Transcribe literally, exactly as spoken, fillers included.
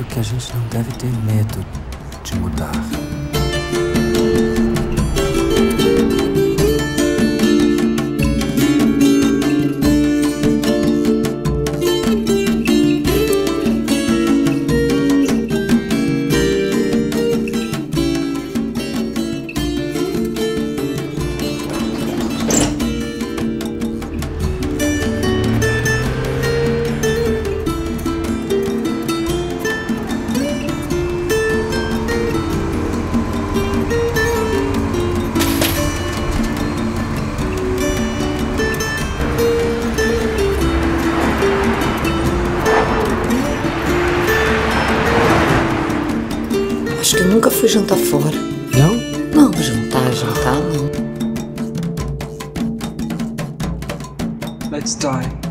acho que a gente não deve ter medo de mudar. Acho que eu nunca fui jantar fora. Não? Não, jantar, jantar não. Let's die.